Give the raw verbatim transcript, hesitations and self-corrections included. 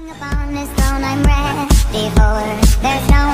Upon this throne I'm ready for. There's no